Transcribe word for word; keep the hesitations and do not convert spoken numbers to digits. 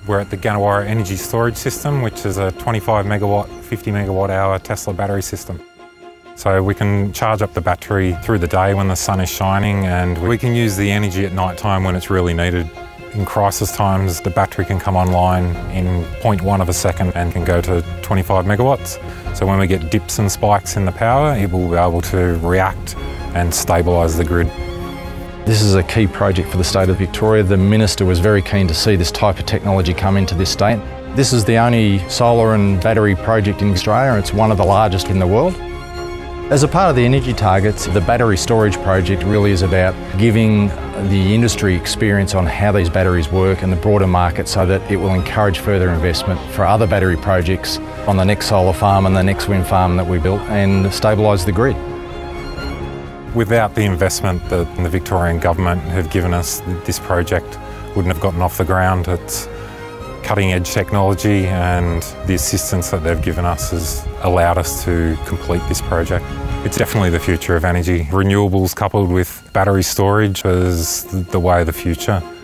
We're at the Gannawarra Energy Storage System, which is a twenty-five megawatt, fifty megawatt hour Tesla battery system. So we can charge up the battery through the day when the sun is shining, and we can use the energy at night time when it's really needed. In crisis times, the battery can come online in zero point one of a second and can go to twenty-five megawatts. So when we get dips and spikes in the power, it will be able to react and stabilise the grid. This is a key project for the state of Victoria. The Minister was very keen to see this type of technology come into this state. This is the only solar and battery project in Australia, and it's one of the largest in the world. As a part of the energy targets, the battery storage project really is about giving the industry experience on how these batteries work and the broader market, so that it will encourage further investment for other battery projects on the next solar farm and the next wind farm that we built, and stabilise the grid. Without the investment that the Victorian government have given us, this project wouldn't have gotten off the ground. It's cutting edge technology, and the assistance that they've given us has allowed us to complete this project. It's definitely the future of energy. Renewables coupled with battery storage is the way of the future.